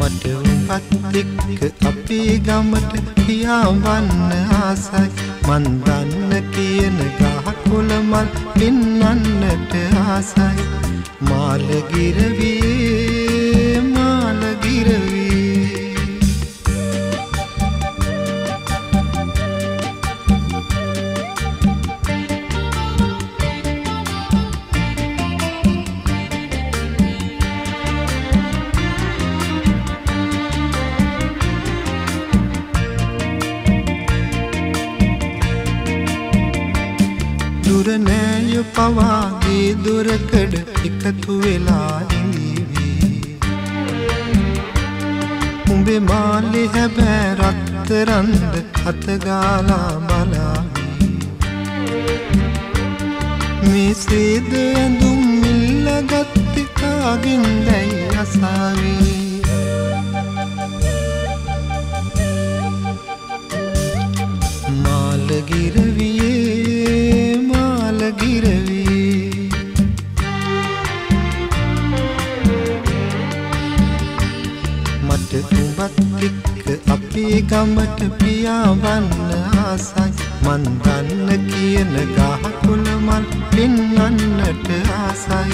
මට උඹත් එක්ක අපේ ගමට පියාඹන්න ආසයි. මන් දන්න කියන ගහකොළ මල් පෙන්වන්නට ආසයි. මාළගිරවියේ මාළගිරවියේ දුරනෑය පවාගේ දුරකඩ එකතු වෙලා ඉඳීවි. උඹේ මාලේ හැබෑ රත්තරන්ද අතගාලා බලාවි. මේ සේද ඇඳුම් ඉල්ලගත්තේ කාගෙන් දැයි අසාවි. මාළගිරවියේ මට උඹත් එක්ක අපේ ගමට පියාඹන්න ආසයි. මන් දන්න කියන ගහකොළ මල් පෙන්වන්නට ආසයි.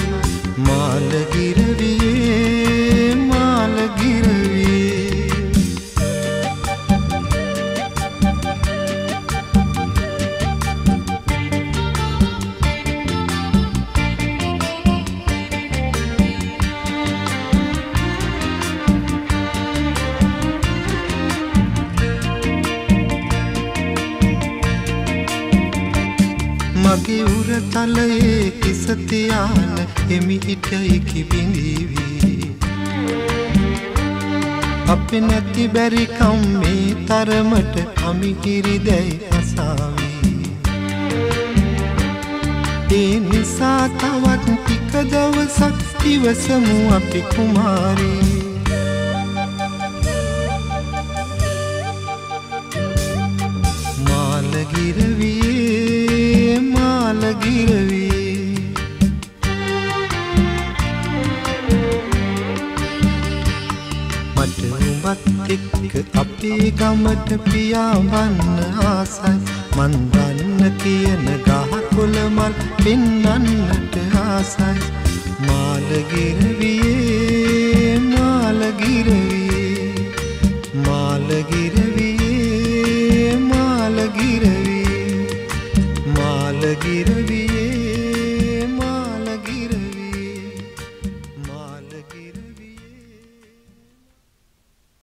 මාළගිරවියේ මාළගිරවියේ මගේ උරතලයේ කිස තියාන එමිහිටයි කිබිඳීවි. අපේ නැති බැරිකම් මේ තරමට අමිහිරි දැයි අසාවි. ඒ නිසා තවත් ටික දවසක් ඉවසමු අපි කුමාරී. මාළගිරවියේ මාළගිරවියේ මට උඹත් එක්ක අපේ ගමට පියාඹන්න ආසයි. මන් දන්න කියන ගහකොළ මල් පෙන්වන්නට ආසයි. මාළගිරවියේ මාළගිරවියේ මාළගිරවියේ මාළගිරවියේ මාළගිරවියේ